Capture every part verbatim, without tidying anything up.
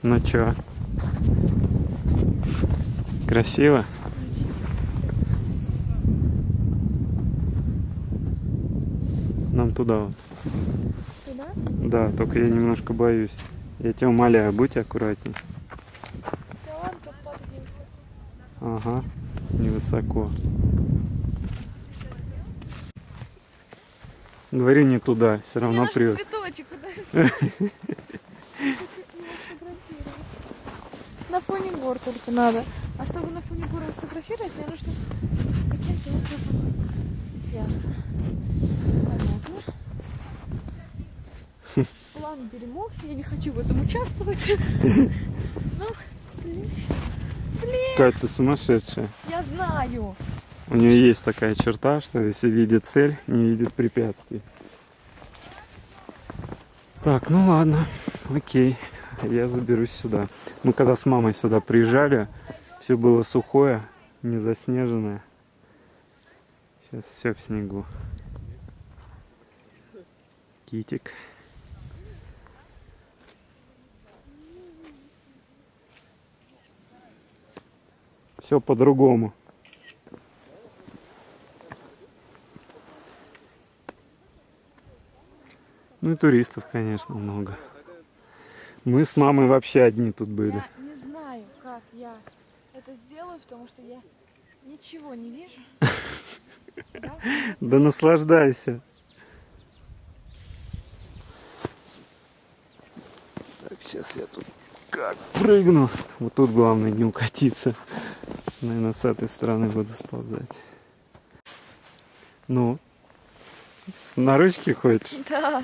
Ну чё? Красиво? Нам туда вот. Туда? Да, только я немножко боюсь. Я тебя умоляю, будь аккуратней. Да ладно, тут подвинься. Ага, невысоко. Говори не туда, все равно Мне прет. наш цветочек, подожди. На фоне гор только надо. А чтобы на фоне гор сфотографировать, мне нужно каким-то образом. Ясно. Понятно. План дерьмо. Я не хочу в этом участвовать. Ну, блин. Кать, ты сумасшедшая. Я знаю. У нее есть такая черта, что если видит цель, не видит препятствий. Так, ну ладно, окей, я заберусь сюда. Мы когда с мамой сюда приезжали, все было сухое, не заснеженное. Сейчас все в снегу. Китик. Все по-другому. Ну и туристов, конечно, много. Мы с мамой вообще одни тут были. Я не знаю, как я это сделаю, потому что я ничего не вижу. Да? Да наслаждайся. Так, сейчас я тут как прыгну. Вот тут главное не укатиться. Наверное, с этой стороны буду сползать. Ну, на ручки хочешь? Да.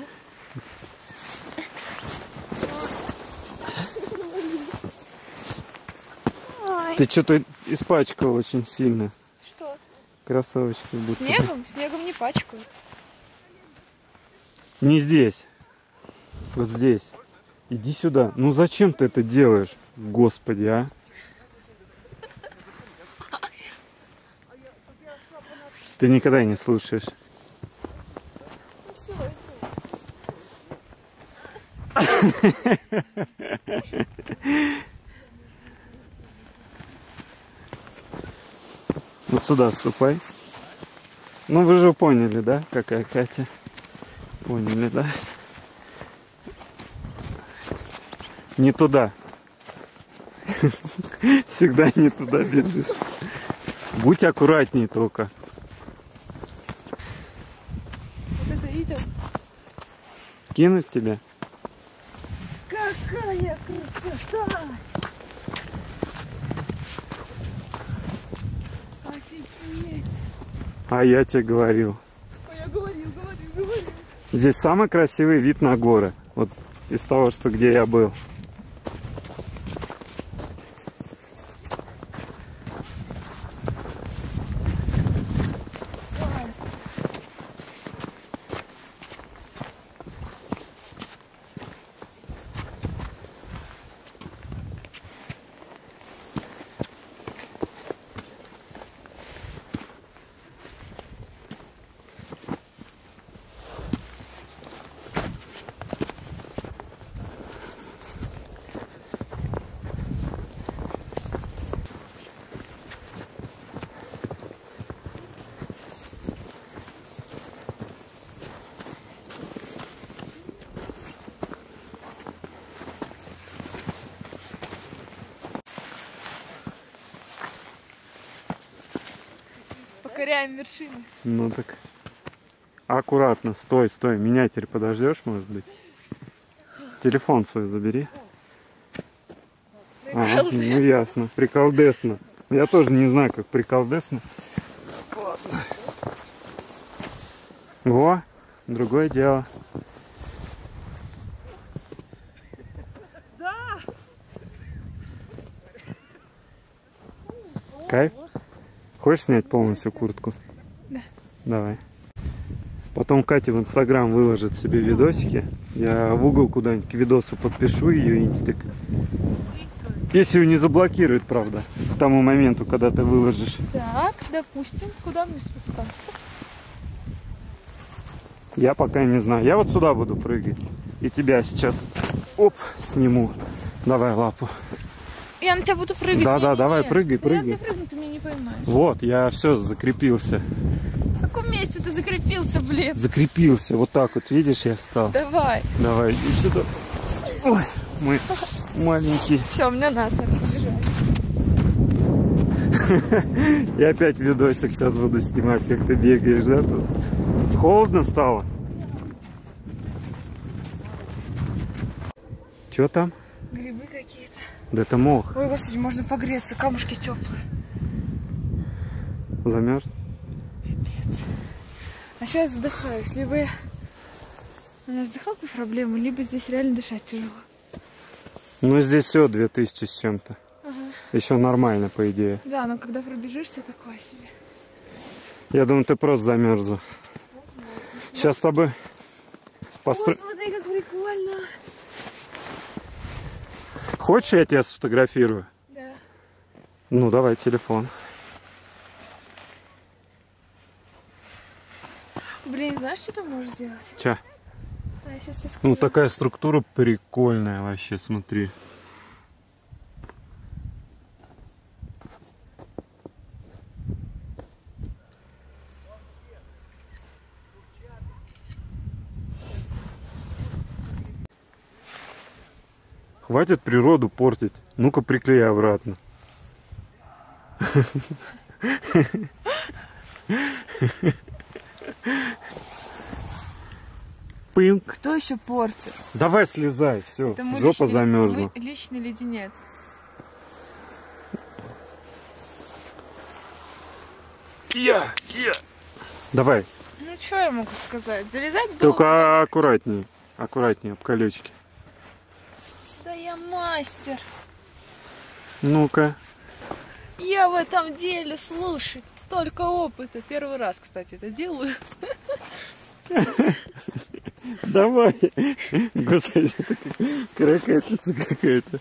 Ты что-то испачкал очень сильно. Что? Кроссовочки. Будто Снегом? Бы. Снегом не пачкают. Не здесь. Вот здесь. Иди сюда. Ну зачем ты это делаешь? Господи, а? Ты никогда не слушаешь. Ну все, это... Вот сюда ступай. Ну вы же поняли, да, какая Катя? Поняли, да? Не туда. Всегда не туда бежишь. Будь аккуратней только. Вот это идет. Кинуть тебя? Какая красота! Офигеть! А я тебе говорил. А я говорил, говорил, говорил. Здесь самый красивый вид на горы. Вот из того, что где я был. Покоряем вершины. Ну так. Аккуратно, стой, стой. Меня теперь подождешь, может быть? Телефон свой забери. А, ну ясно. Приколдесно. Я тоже не знаю, как приколдесно. Ладно. Во, другое дело. Да. Кайф? Хочешь снять полностью куртку? Да. Давай. Потом Катя в Инстаграм выложит себе видосики. Я в угол куда-нибудь к видосу подпишу ее инстик. Если ее не заблокируют, правда, к тому моменту, когда ты выложишь. Так, допустим, куда мне спускаться? Я пока не знаю. Я вот сюда буду прыгать. И тебя сейчас, оп, сниму. Давай лапу. Я на тебя буду прыгать. Да, не, да, не, давай, не. прыгай, Я прыгай. на тебя прыгну, ты меня не поймаешь. Вот, я все закрепился. В каком месте ты закрепился, блин? Закрепился, вот так вот, видишь, я встал. Давай. Давай, иди сюда. Ой, мы маленькие. Все, у меня насмерть побежали. Я опять видосик сейчас буду снимать, как ты бегаешь, да, тут? Холодно стало? Че там? Грибы какие-то. Да это мох. Ой, господи, можно погреться, камушки теплые. Замерз? Пипец. А сейчас задыхаюсь. Либо я... у меня с дыхалкой проблемы, либо здесь реально дышать тяжело. Ну здесь все две тысячи с чем-то. Ага. Еще нормально, по идее. Да, но когда пробежишься, такое себе. Я думаю, ты просто замерзла. Сейчас с тобой постро... О, смотри, как прикольно. Хочешь, я тебя сфотографирую? Да. Ну, давай телефон. Блин, знаешь, что ты можешь сделать? Че? А, я сейчас тебе скажу. Ну, такая структура прикольная вообще, смотри. Хватит природу портить. Ну-ка, приклей обратно. Пынк. Кто еще портит? Давай слезай, все. Это мой Жопа личный, замерзла. мой личный леденец. Кия, кия. Давай, Ну, что я могу сказать? Залезать долго. только аккуратнее. Аккуратнее, об колечки. Да я мастер. Ну-ка. Я в этом деле, слушай, столько опыта. Первый раз, кстати, это делаю. Давай. Господи, это каракатица какая-то.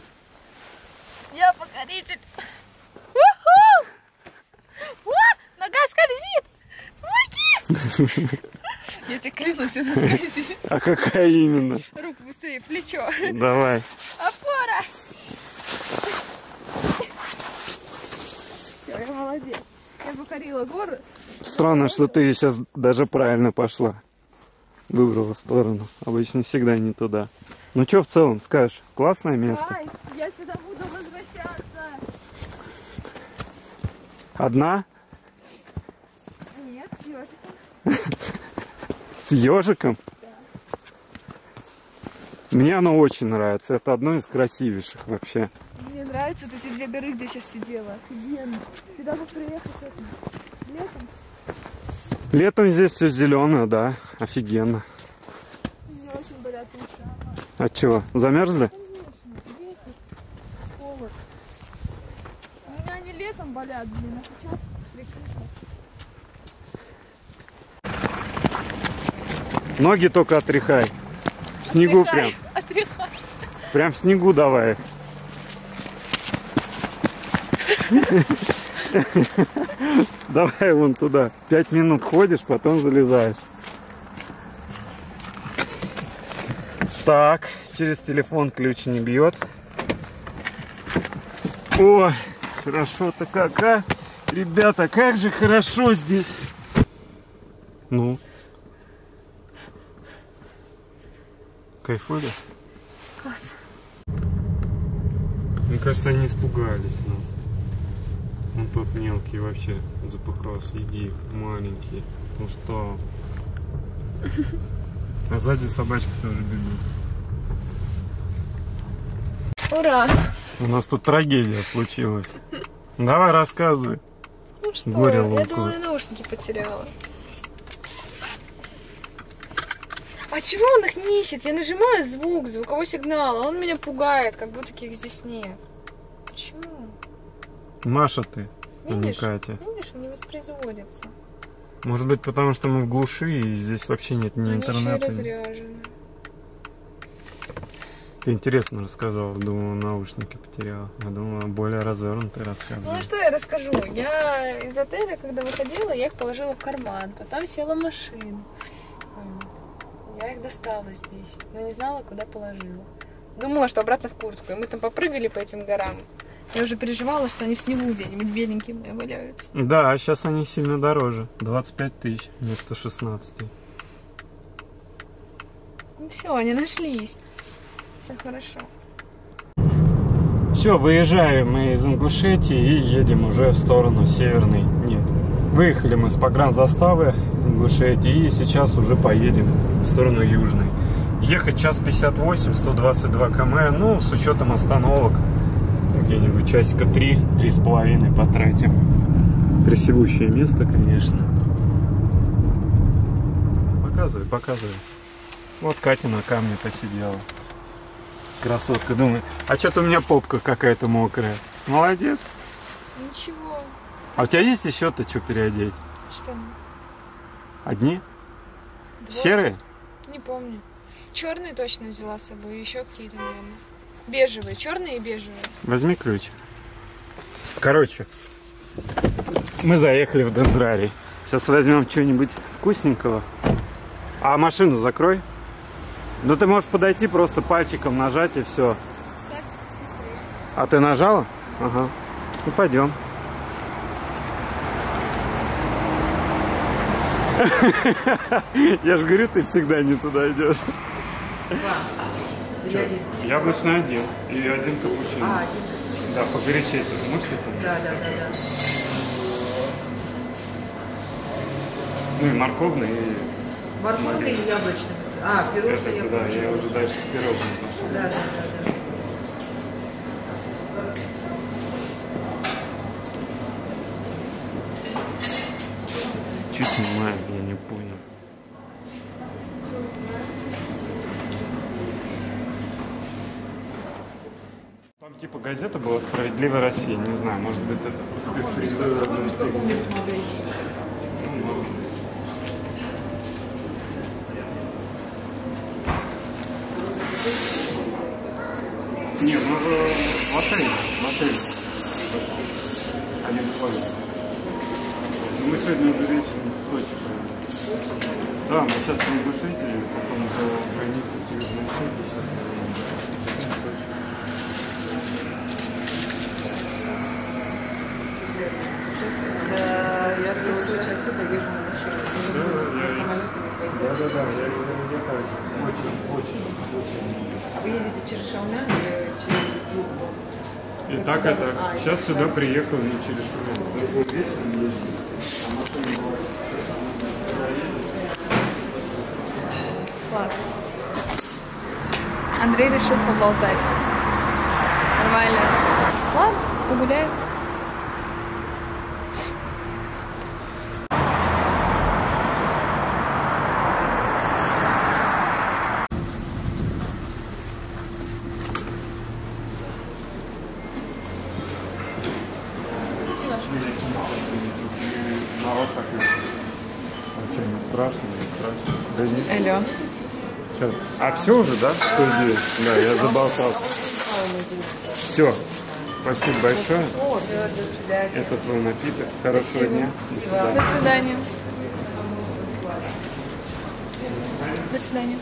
Я покоритель. У-ху! О, нога скользит. Помоги! Я тебе клянусь, она скользит. А какая именно? Руку быстрее, плечо. Давай. Опора! Все, я молодец. Я покорила гору. Странно, что ты сейчас даже правильно пошла. Выбрала сторону. Обычно всегда не туда. Ну что в целом скажешь? Классное место? Ай, я сюда буду возвращаться. Одна? Нет, с ёжиком. С ежиком? Мне оно очень нравится. Это одно из красивейших вообще. Мне нравятся вот эти две горы, где я сейчас сидела. Офигенно. Сюда бы приехать этим летом. Летом здесь все зеленое, да. Офигенно. Мне очень болят уши. От чего? Замерзли? Конечно, ветер, холод. У меня они летом болят, блин, а сейчас прикрыто. Ноги только отряхай. В снегу прям. Отряхай. Прям в снегу давай. Давай вон туда. Пять минут ходишь, потом залезаешь. Так, через телефон ключ не бьет. О, хорошо-то как, а? Ребята, как же хорошо здесь. Ну. Кайфули? Класс. Мне кажется, они испугались нас. Он тот мелкий вообще запыхался. Иди, маленький, устал. А сзади собачки тоже бегут. Ура! У нас тут трагедия случилась. Давай рассказывай. Ну что, Горе я луковое. думала, я наушники потеряла. А чего он их не ищет? Я нажимаю звук, звуковой сигнал, а он меня пугает, как будто их здесь нет. Почему? Маша ты, а не Видишь? Катя. Видишь, он не воспроизводится. Может быть, потому что мы в глуши, и здесь вообще нет ни Они еще и интернета. разряжены. Ты интересно рассказала. Думала, наушники потеряла. Я думала, более развернутый рассказывала. Ну а что я расскажу? Я из отеля, когда выходила, я их положила в карман. Потом села в машину. Вот. Я их достала здесь, но не знала, куда положила. Думала, что обратно в Куртку. И мы там попрыгали по этим горам. Я уже переживала, что они в снегу где-нибудь беленькие мои валяются. Да, а сейчас они сильно дороже. двадцать пять тысяч вместо шестнадцати. Ну все, они нашлись. Все хорошо. Все, выезжаем мы из Ингушетии и едем уже в сторону северной. Нет. Выехали мы с погранзаставы Ингушетии и сейчас уже поедем в сторону южной. Ехать час пятьдесят восемь, сто двадцать два километра, ну, с учетом остановок, где-нибудь часика три, три с половиной потратим. Красивущее место, конечно. Показывай, показывай. Вот Катя на камне посидела. Красотка, думает, а что-то у меня попка какая-то мокрая. Молодец. Ничего. А у тебя есть еще-то что переодеть? Что? Одни? Двое? Серые? Не помню. Черные точно взяла с собой, еще какие-то, наверное. Бежевые, черные и бежевые. Возьми ключ. Короче, мы заехали в Дендрарий. Сейчас возьмем что-нибудь вкусненького. А машину закрой. Да ты можешь подойти, просто пальчиком нажать и все. Так, быстрее. А ты нажала? Ага. Ну пойдем. Я же говорю, ты всегда не туда идешь. Яблочный один и один капучино. А, один капучино. Да, погорячее тоже. Можете там? Да, да, да, да. Ну и морковный, и... Морковный и яблочный. А, пирожный Это, яблочный. да, я уже дальше с пирожным пошел. Да, да, да, да. Чуть снимаем, я не понял. Там типа газета была «Справедливая Россия». Не знаю, может быть это просто призывает. Может, в каком-нибудь магазине. Ну, может быть. Не, ну в отеле, в отеле. Они входят. Мы сегодня уже вечером в Сочи поедем. Да, мы сейчас в Ингушетии, потом до границы с Южной Осетией, сейчас поедем в Сочи. Да, я в Сочи отсюда езжу на машине. Да, На да, самолете не поеду. да, да, да, я говорю, я тоже. Очень, очень, очень. А вы ездите через Шаумян или через Джубу? И Вот так сюда это. вот- а, Сейчас и сюда сюда. приехал не через Шумен. Потому что мы вечером ездили. А машина была. Класс. Андрей решил поболтать. Нормально. Ладно, погуляют. Народ такой. Вообще не страшно, не страшно. Да нет. Алло. Сейчас. А все уже, да? Что здесь? Да, я заболтался. Все. Спасибо большое. О, да, до свидания. Это твой напиток. Хорошего Спасибо. дня. До свидания. До свидания. До свидания.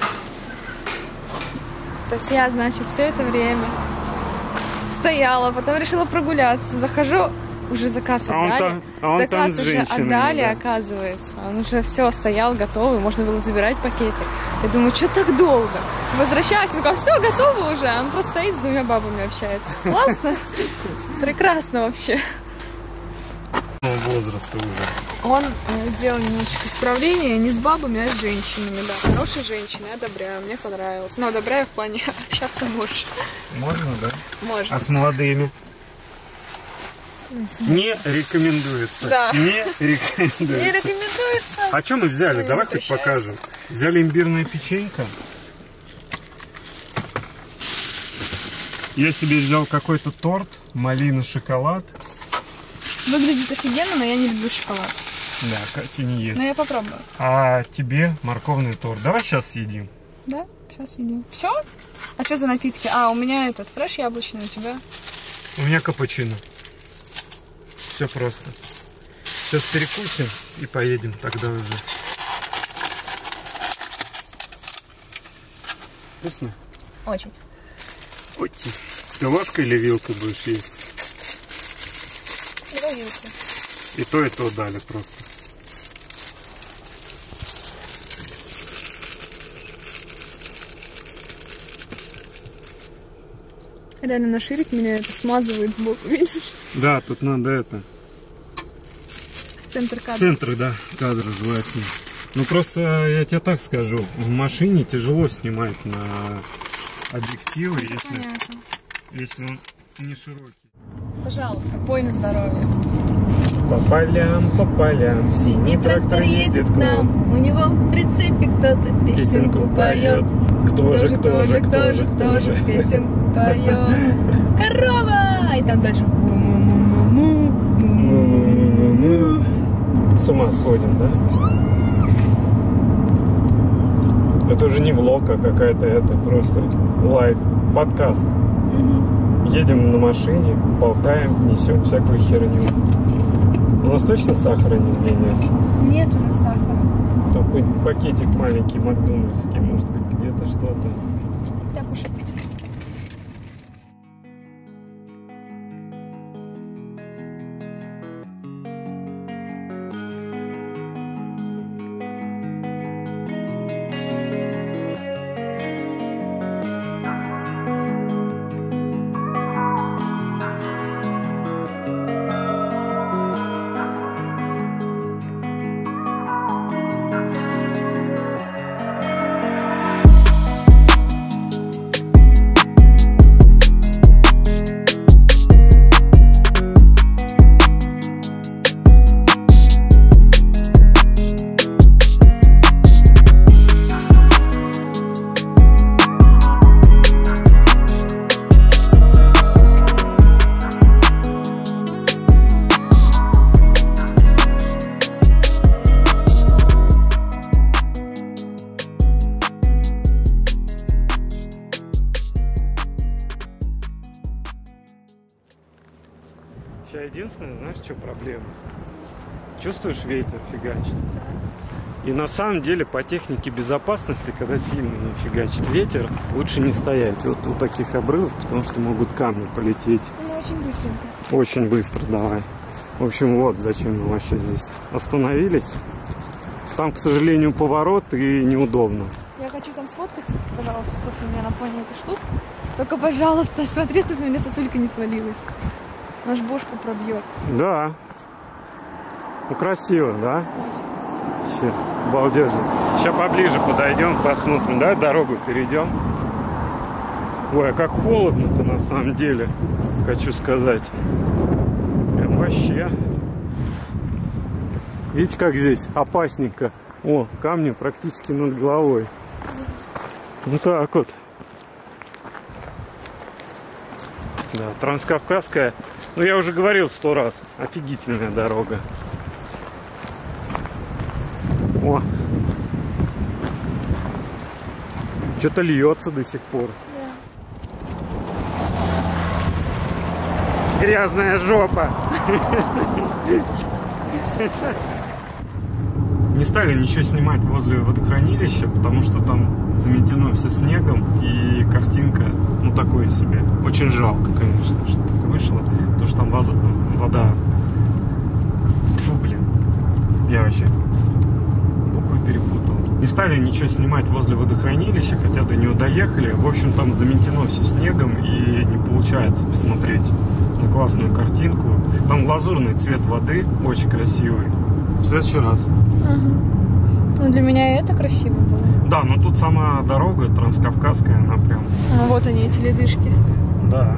То есть я, значит, все это время стояла, потом решила прогуляться. Захожу, уже заказ А он отдали. там- а он заказ там с уже женщинами, отдали, да. оказывается. Он уже все стоял, готовый, можно было забирать пакетик. Я думаю, что так долго? Возвращаюсь, он говорит, все, готово уже. Он просто стоит с двумя бабами общается. Классно. Прекрасно вообще. Возраста уже. Он э, сделал немножечко исправление не с бабами, а с женщинами, да. Хорошие женщины, одобряю, мне понравилось. Но одобряю в плане общаться можешь. Можно, да? Можно. А с молодыми? Ну, с- Не рекомендуется. Да. Не Не рекомендуется. рекомендуется. А что мы взяли? Ну, не Давай хоть запрещается. покажем. Взяли имбирное печенька. Я себе взял какой-то торт, малина, шоколад. Выглядит офигенно, но я не люблю шоколад. Да, Катя не ест. Но я попробую. А тебе морковный торт. Давай сейчас съедим. Да, сейчас едим. Все? А что за напитки? А, у меня этот фреш яблочный, у тебя? У меня капучино. Все просто. Сейчас перекусим и поедем тогда уже. Вкусно? Очень. Ой, ты ложкой или вилкой будешь есть? Давай вилку. И то, и то дали просто. Реально на ширик меня это смазывает сбоку, видишь? Да, тут надо это. В центр кадра. Центры, да, кадра желательно. Ну просто я тебе так скажу, в машине тяжело снимать на объективы, если, Понятно. если он не широкий. Пожалуйста, пой на здоровье. По полям, по полям. Синий трактор едет к нам, у него в прицепе кто-то песенку поет. Кто же, кто же, кто же, кто же песенку поет? Корова! И там дальше му-му-му-му-му. Му-му-му-му-му. С ума сходим, да? Это уже не влог, а какая-то это просто лайв, подкаст. Едем на машине, болтаем, несем всякую херню. У нас точно сахара нигде нет? Нет у нас сахара. Там какой-нибудь пакетик маленький, макдональдский, может быть, где-то что-то. Так уж и быть. Сейчас единственное, знаешь, что проблема? Чувствуешь, ветер фигачит. И на самом деле по технике безопасности, когда сильно не фигачит ветер, лучше не стоять вот у таких обрывов, потому что могут камни полететь. Ну, очень быстренько. Очень быстро, давай. В общем, вот зачем мы вообще здесь остановились. Там, к сожалению, поворот и неудобно. Я хочу там сфоткаться. Пожалуйста, сфоткай меня на фоне этой штуки. Только, пожалуйста, смотри, тут на меня сосулька не свалилась. Наш бошку пробьет. Да. Ну, красиво, да? Очень. Все, балдежно. Сейчас поближе подойдем, посмотрим, да, дорогу перейдем. Ой, а как холодно-то на самом деле, хочу сказать. Прям вообще. Видите, как здесь опасненько. О, камни практически над головой. Вот так вот. Да, Транскавказская. Ну, я уже говорил сто раз. Офигительная дорога. О! Что-то льется до сих пор. Да. Грязная жопа. Не стали ничего снимать возле водохранилища, потому что там заметено все снегом, и картинка, ну, такое себе. Очень жалко, конечно, что так вышло, потому что там вода... вода... Фу, блин, я вообще буквы перепутал. Не стали ничего снимать возле водохранилища, хотя до него доехали. В общем, там заметено все снегом, и не получается посмотреть на классную картинку. Там лазурный цвет воды, очень красивый. В следующий раз. Угу. Ну, для меня это красиво было. Да, но тут сама дорога Транскавказская, она прям... А вот они, эти ледышки. Да.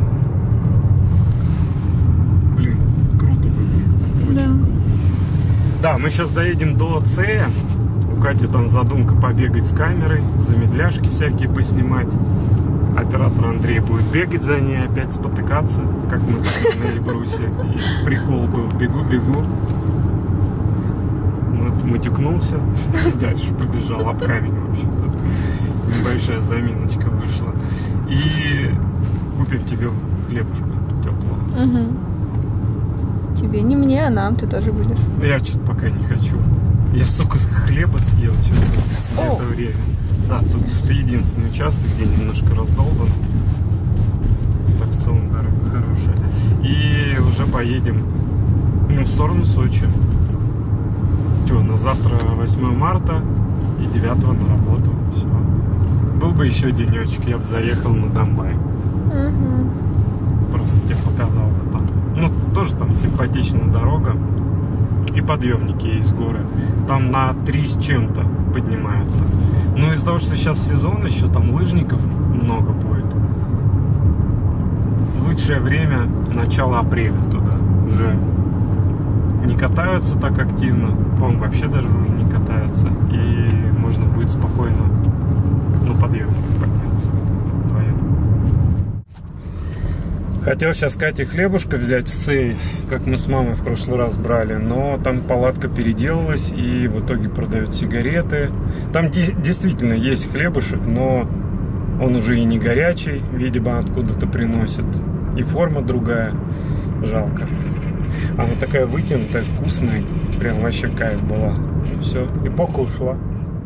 Блин, круто выглядит. Очень Да. круто. Да, мы сейчас доедем до Цея. У Кати там задумка побегать с камерой, замедляшки всякие поснимать. Оператор Андрей будет бегать за ней, опять спотыкаться, как мы так на Эльбрусе. И прикол был бегу-бегу. Матюкнулся, дальше побежал об камень, в общем-то. Небольшая заминочка вышла. И купим тебе хлебушка теплого. Угу. Тебе, не мне, а нам, ты тоже будешь. Я что-то пока не хочу. Я столько хлеба съел что-то за это время. Да, тут это единственный участок, где немножко раздолбан. целом дорога хорошая. И уже поедем ну, в сторону Сочи. Что, на завтра восьмое марта и девятого на работу. Все. Был бы еще денечек, я бы заехал на Домбай. Угу. Просто тебе показал бы там. Ну, тоже там симпатичная дорога. И подъемники есть горы. Там на три с чем-то поднимаются. Но из-за того, что сейчас сезон, еще там лыжников много будет. Лучшее время начало апреля туда. Уже не катаются так активно. По-моему, вообще даже уже не катаются. И можно будет спокойно на подъемниках подняться вдвоем. Хотел сейчас Кате хлебушка взять в Цей, как мы с мамой в прошлый раз брали, но там палатка переделалась и в итоге продают сигареты. Там действительно есть хлебушек, но он уже и не горячий, видимо, откуда-то приносят. И форма другая. Жалко. Она такая вытянутая, вкусная. Прям вообще кайф была. И все, эпоха ушла.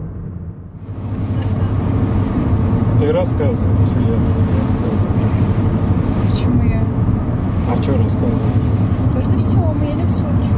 Ты рассказывай, что я не рассказываю. Почему я? А что рассказывать? Потому что все, мы едем в Сочи.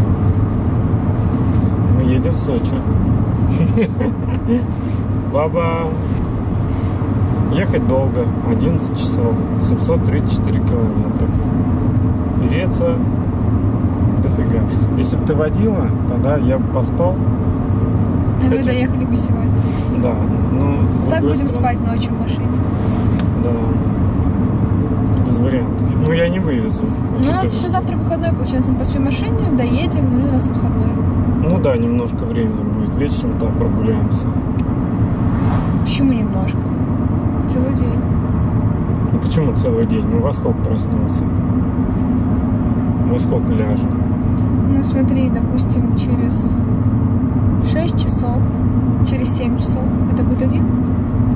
Мы едем в Сочи. Баба. Ехать долго. одиннадцать часов. семьсот тридцать четыре километра. Переться дофига. Если бы ты водила, тогда я бы поспал. А мы Хотя... доехали бы сегодня. Да. Ну, Так будем стороны... спать ночью в машине. Да. Без вариантов. Ну, я не вывезу. Ну, у нас еще завтра выходной, получается. Мы поспим в машине, доедем, и у нас выходной. Ну да, немножко времени будет. Вечером там прогуляемся. Почему немножко? Целый день. Ну почему целый день? Мы во сколько проснулся? Во сколько ляжем? Ну смотри, допустим, через шесть часов, через семь часов, это будет одиннадцать?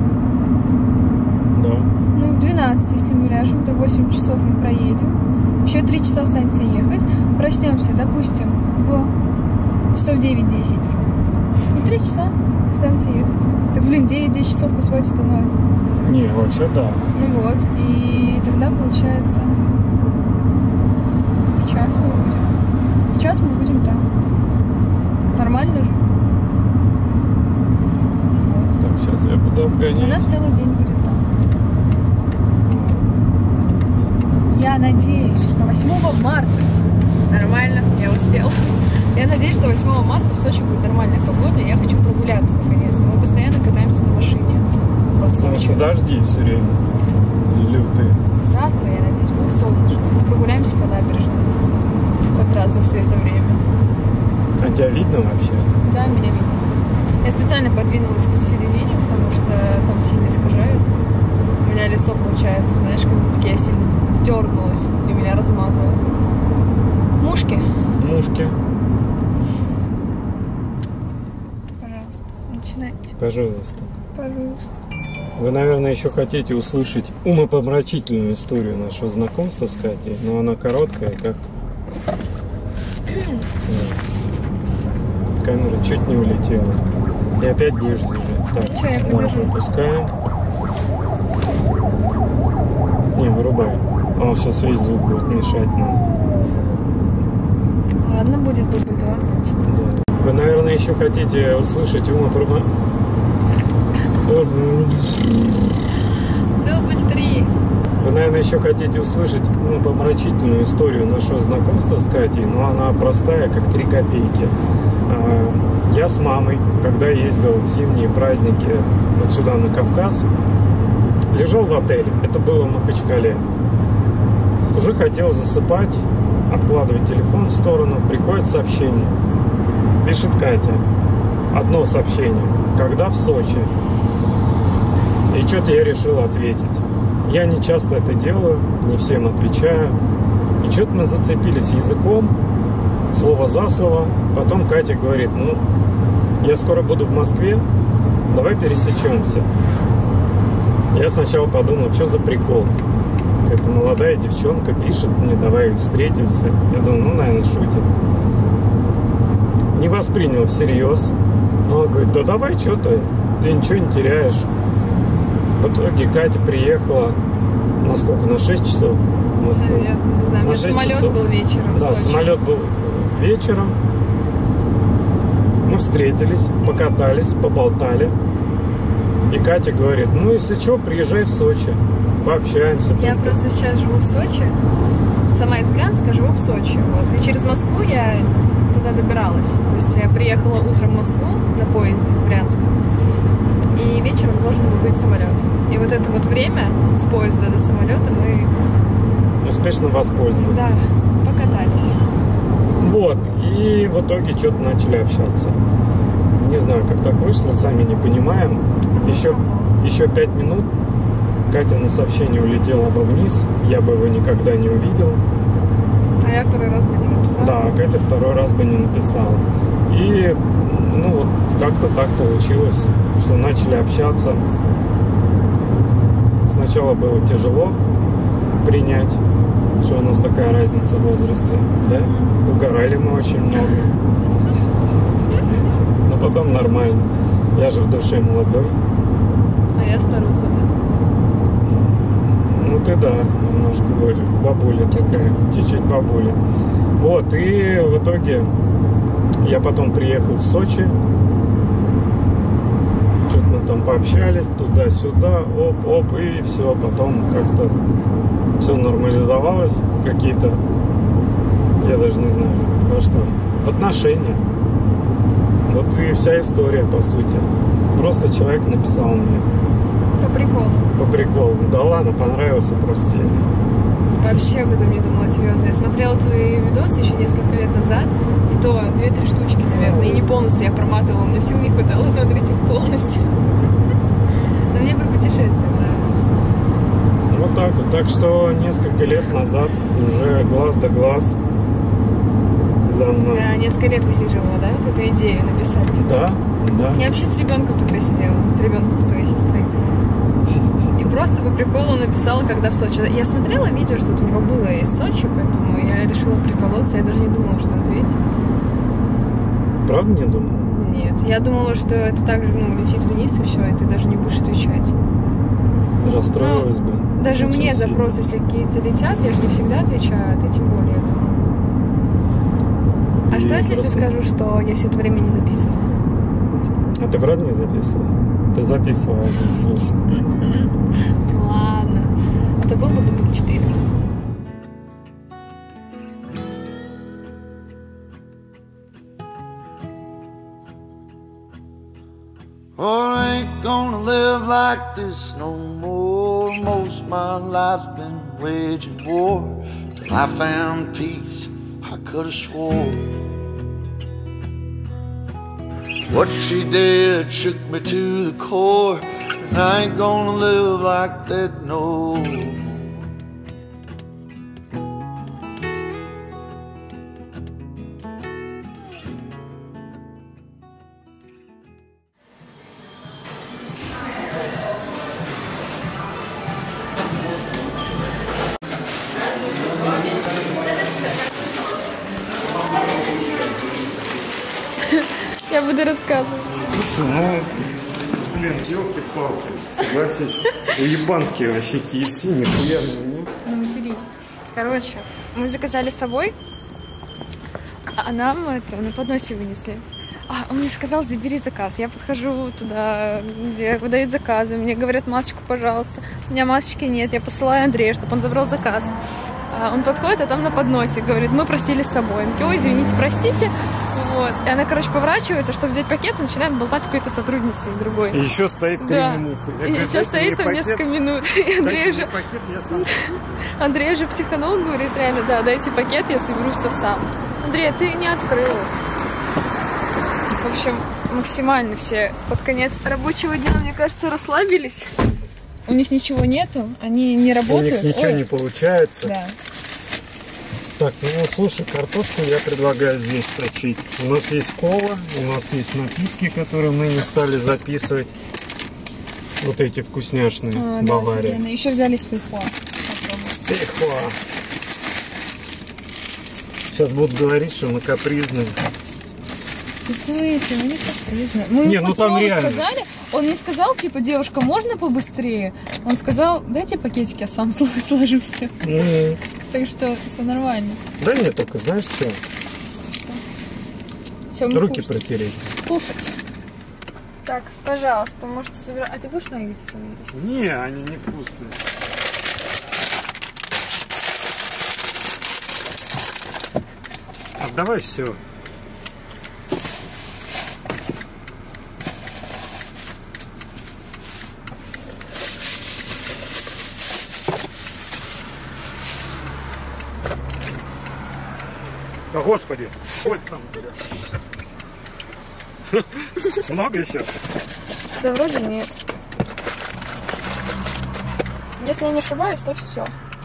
Да. Ну в двенадцать, если мы ляжем, то восемь часов мы проедем. Еще три часа останется ехать. Проснемся, допустим, в часов девять-десять. И три часа останется ехать. Так, блин, девять-десять часов поспать это норм. Не, вообще да. Ну вот, и тогда получается в час мы будем. В час мы будем там. Нормально же? Вот. Так, сейчас я буду обгонять. У нас целый день будет там. Я надеюсь, что восьмого марта нормально, я успел. Я надеюсь, что восьмого марта в Сочи будет нормальная погода, и я хочу прогуляться наконец-то. Мы постоянно катаемся на машине по Потому Сочи. что дожди все время лютые. Завтра, я надеюсь, будет солнышко. Мы прогуляемся по набережной. Хоть раз за все это время. А тебя видно вообще? Да, меня видно. Я специально подвинулась к середине, потому что там сильно искажает. У меня лицо получается, знаешь, как будто я сильно дернулась, и меня размазало. Мушки. Мушки. Пожалуйста, начинайте. Пожалуйста. Пожалуйста. Вы, наверное, еще хотите услышать умопомрачительную историю нашего знакомства с Катей, но она короткая, как... Камера чуть не улетела. И опять будешь держать. Так, Че, я подержу? выпускаем. Не, вырубай. Он сейчас весь звук будет мешать нам. Ладно, будет дубль два, значит. Да. Вы, наверное, еще хотите услышать умопомрачительную... Дубль три. Вы, наверное, еще хотите услышать умопомрачительную историю нашего знакомства с Катей, но она простая, как три копейки. Я с мамой, когда ездил в зимние праздники вот сюда, на Кавказ, лежал в отеле. Это было в Махачкале. Уже хотел засыпать, откладывать телефон в сторону. Приходит сообщение. Пишет Катя. Одно сообщение. Когда в Сочи? И что-то я решил ответить. Я не часто это делаю, не всем отвечаю. И что-то мы зацепились языком, слово за слово. Потом Катя говорит, ну, я скоро буду в Москве, давай пересечемся. Я сначала подумал, что за прикол. Какая-то молодая девчонка пишет мне, давай встретимся. Я думаю, ну, наверное, шутит. Не воспринял всерьез. Но она говорит, да давай, что ты, ты ничего не теряешь. В итоге Катя приехала на сколько? На шесть часов? На сколько? Я не знаю, у На меня шесть самолет часов. был вечером в Да, Сочи. самолет был вечером. Мы встретились, покатались, поболтали. И Катя говорит, ну если что, приезжай в Сочи, пообщаемся. Я там. просто сейчас живу в Сочи. Сама из Брянска, живу в Сочи. Вот. И через Москву я туда добиралась. То есть я приехала утром в Москву на поезде из Брянска. И вечером должен был быть самолет. И вот это вот время с поезда до самолета мы... Успешно воспользовались. Да, покатались. Вот, и в итоге что-то начали общаться. Не знаю, как так вышло, сами не понимаем. Еще, еще пять минут Катя на сообщение улетела бы вниз, я бы его никогда не увидел. А я второй раз бы не написала. Да, а Катя второй раз бы не написала. И, ну вот, как-то так получилось, что начали общаться. Сначала было тяжело принять, что у нас такая разница в возрасте, да? Угорали мы очень много. Но потом нормально. Я же в душе молодой. А я старуха, да? Ну ты да, немножко более бабуля такая, чуть-чуть бабуля. Вот, и в итоге я потом приехал в Сочи. Что-то мы там пообщались, туда-сюда, оп-оп, и все. Потом как-то все нормализовалось в какие-то, я даже не знаю, во что, отношения. Вот и вся история, по сути. Просто человек написал мне. По приколу. По приколу. Да ладно, понравился просто сильно. Вообще об этом не думала серьезно. Я смотрела твои видосы еще несколько лет назад, и то две-три штучки, наверное, и не полностью я проматывала, на сил не хватало смотреть их полностью. Но мне про путешествия нравилось. Вот так вот. Так что несколько лет назад уже глаз да глаз за мной. Да, несколько лет высиживала, да, вот эту идею написать тебе. Да, да. Я вообще с ребенком тогда сидела, с ребенком своей сестры. И просто по приколу написала, когда в Сочи. Я смотрела видео, что-то у него было из Сочи, поэтому я решила приколоться. Я даже не думала, что ответит. Правда не думал? Нет, я думала, что это так же, ну, летит вниз и все, и ты даже не будешь отвечать. Расстроилась Ну, бы. Даже Очень мне сильно. запросы, если какие-то летят, я же не всегда отвечаю, а ты тем более, я думаю. А И что, если я просто- скажу, что я все это время не записывала? А ты правда не записывала? Ты записывала, я не слушал. Ладно. Это был бы дубль четыре. Oh, I ain't gonna live like this no more. Most of my life's been waging war till I found peace. I could have swore what she did shook me to the core, and I ain't gonna live like that no more. Я буду рассказывать. Слушай, ну, блин, елки-палки, согласись. Уебанские вообще кей эф си, нихуя не. Не матерись. Короче, мы заказали с собой, а нам это на подносе вынесли. А, он мне сказал, забери заказ. Я подхожу туда, где выдают заказы. Мне говорят, масочку, пожалуйста. У меня масочки нет. Я посылаю Андрея, чтобы он забрал заказ. А он подходит, а там на подносе говорит, мы просили с собой. Я говорю, ой, извините, простите. Вот. И она, короче, поворачивается, чтобы взять пакет, и начинает болтать с какой-то сотрудницей другой. И еще стоит три Да. минуты. Я И говорю, еще «Дайте стоит мне там пакет, несколько минут. И Андрей дайте же, мне пакет, я сам. Андрей же психанул, говорит, реально, да, дайте пакет, я соберу все сам. Андрей, ты не открыл. В общем, максимально все под конец рабочего дня, мне кажется, расслабились. У них ничего нету, они не У работают. них ничего Ой, не получается. да. Так, ну слушай, картошку я предлагаю здесь точить. У нас есть кола, у нас есть напитки, которые мы не стали записывать. Вот эти вкусняшные, А, да, Бавария. офигенно. Еще взяли с фейхуа. Фейхуа. Сейчас будут говорить, что мы капризные. В смысле, мы не капризны. Мы Не, им ну под там слово реально. сказали, Он не сказал, типа, девушка, можно побыстрее? Он сказал, дайте пакетики, я сам сложу все. Mm-hmm. Так что все нормально. Да нет, только знаешь что? Все, руки кушать. протереть. Кушать. Так, пожалуйста, можете забирать. А ты будешь наггетсы есть? Не, они невкусные. Отдавай все. О, Господи, хоть там, блядь. Много еще? Да вроде нет. Если я не ошибаюсь, то все.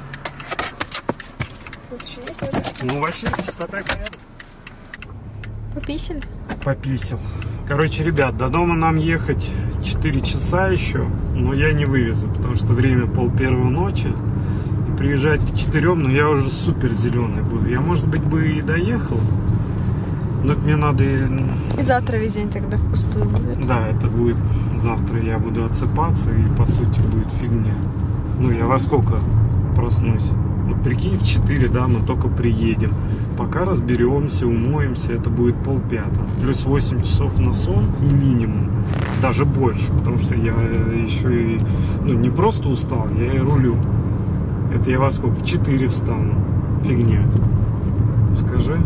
Тут еще есть вот это? Ну вообще чистота и порядок. Пописали? Пописал. Короче, ребят, до дома нам ехать четыре часа еще, но я не вывезу, потому что время пол первого ночи. И приезжать к четырем, но я уже супер зеленый буду. Я, может быть, бы и доехал, но это мне надо... И завтра весь день тогда впустую будет. Да, это будет завтра, я буду отсыпаться, и по сути будет фигня. Ну, я во сколько проснусь? Вот прикинь, в четыре, да, мы только приедем. Пока разберемся, умоемся, это будет полпятого. Плюс восемь часов на сон минимум. Даже больше, потому что я еще и... Ну, не просто устал, я и рулю. Это я во сколько? В четыре встану. Фигня. Скажи.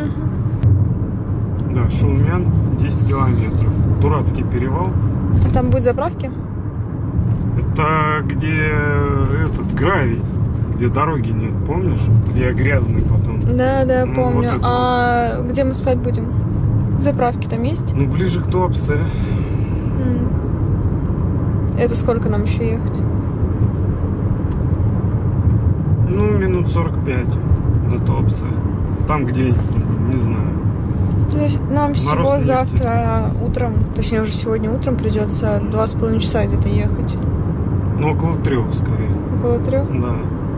Угу. Да, Шаумян, десять километров. Дурацкий перевал. А там будет заправки? Это где этот гравий, где дороги нет, помнишь? Где я грязный потом. Да, да, ну, помню. Вот а где мы спать будем? Заправки там есть? Ну, ближе к Туапсе. Mm. Это сколько нам еще ехать? Ну, минут сорок пять до Туапсе. Там, где, не знаю. То есть нам Мороз всего нефти. завтра утром, точнее уже сегодня утром придется два с половиной часа где-то ехать. Ну, около трех, скорее. Около трех? Да.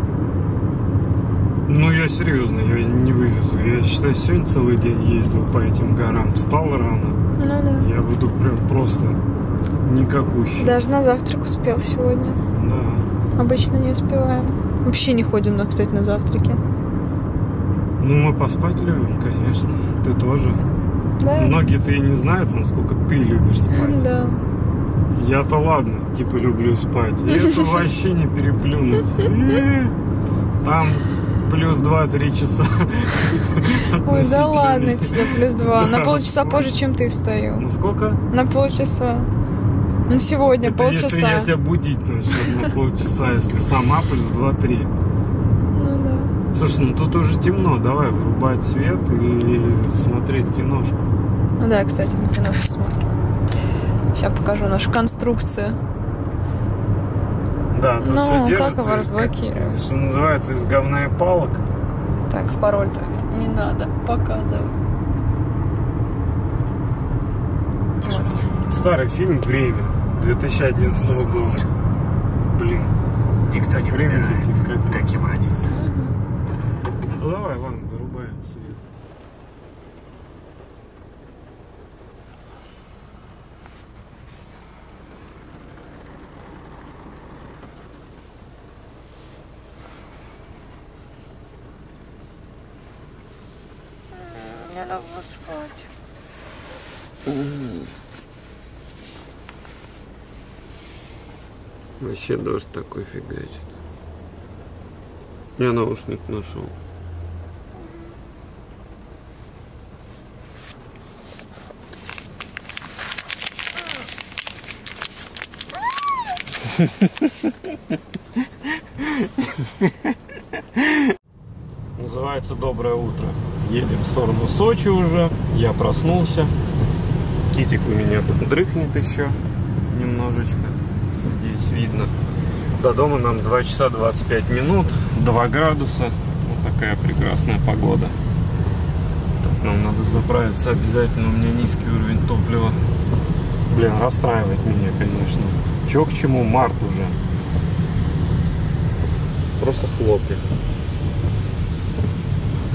Ну, я серьезно, я не вывезу. Я, считай, сегодня целый день ездил по этим горам. Встал рано. Ну да. Я буду прям просто никакущий. Даже на завтрак успел сегодня. Да. Обычно не успеваем. Вообще не ходим, но, кстати, на завтраки. Ну, мы поспать любим, конечно. Ты тоже. Да. Многие-то и не знают, насколько ты любишь спать. Да. Я-то ладно, типа люблю спать. И это вообще не переплюнуть. Там плюс два-три часа. Ой, да ладно тебе, плюс два. Да, На полчаса спать. позже, чем ты встаю. Ну сколько? На полчаса. На сегодня Это полчаса. если я тебя будить начну на полчаса, если сама плюс два-три. Ну да. Слушай, ну тут уже темно, давай вырубать свет и смотреть киношку. Ну да, кстати, мы киношку смотрим. Сейчас покажу нашу конструкцию. Да, тут Ну, все как держится, его из- разблокировать? что называется, из говна и палок. Так, пароль-то не надо показывать. Вот. Старый фильм «Время» две тысячи одиннадцатого года. Блин, Никто не время выбирает, летит как... каким родиться. Ну давай, ладно, вырубаем свет. Я люблю спать. Вообще дождь такой фигачит. Я наушник нашел. Называется «Доброе утро». Едем в сторону Сочи уже. Я проснулся. Китик у меня тут дрыхнет еще немножечко. Здесь видно. До дома нам два часа двадцать пять минут. два градуса. Вот такая прекрасная погода. Так, нам надо заправиться обязательно. У меня низкий уровень топлива. Блин, расстраивает меня, конечно. Чё к чему, март уже. Просто хлопья.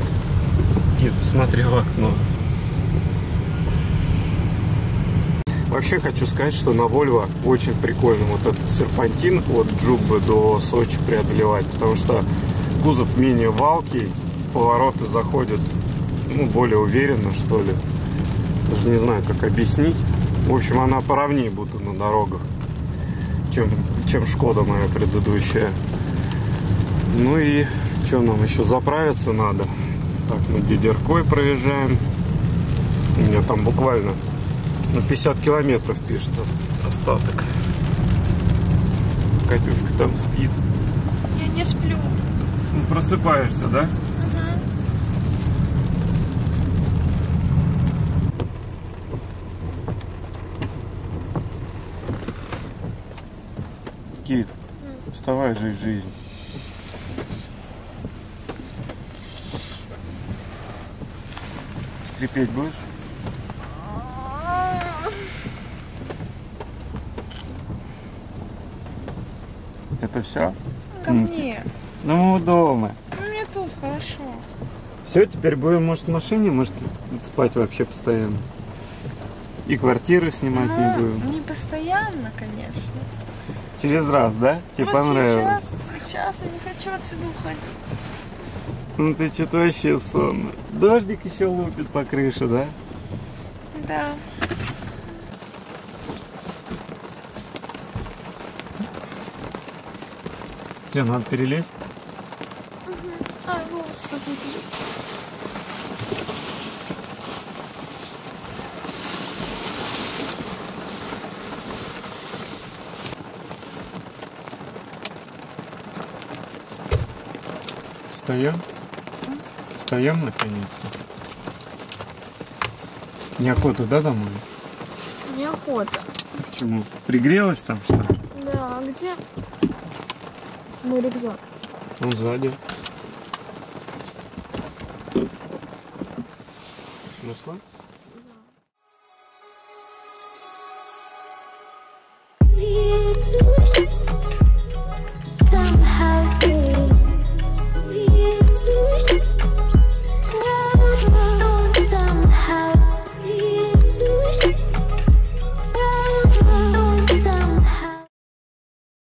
Кит, посмотри в окно. Вообще хочу сказать, что на Volvo очень прикольно вот этот серпантин от Джуббы до Сочи преодолевать, потому что кузов менее валкий, повороты заходят, ну, более уверенно, что ли. Даже не знаю, как объяснить. В общем, она поровнее будет на дорогах, чем, чем Шкода моя предыдущая. Ну и что, нам еще заправиться надо. Так, мы Дидеркой проезжаем. У меня там буквально на пятьдесят километров пишет остаток. Катюшка там спит. Я не сплю. Ну, просыпаешься, да? Кит, вставай, жить жизнь. Скрипеть будешь? Это все? Ко мне. Ну, дома. Ну, мне тут хорошо. Все, теперь будем, может, в машине, может, спать вообще постоянно. И квартиру снимать Ну, не будем. не постоянно, конечно. Через раз, да? Тебе Ну, понравилось? сейчас, сейчас я не хочу отсюда уходить. Ну ты что-то вообще сонно. Дождик еще лупит по крыше, да? Да. Тебе надо перелезть? А, волосы забыли. Встаем? Встаем наконец-то. Неохота, да, домой? Неохота. Почему? Пригрелась там, что ли? Да, а где мой рюкзак? Он сзади. Нашла? Please.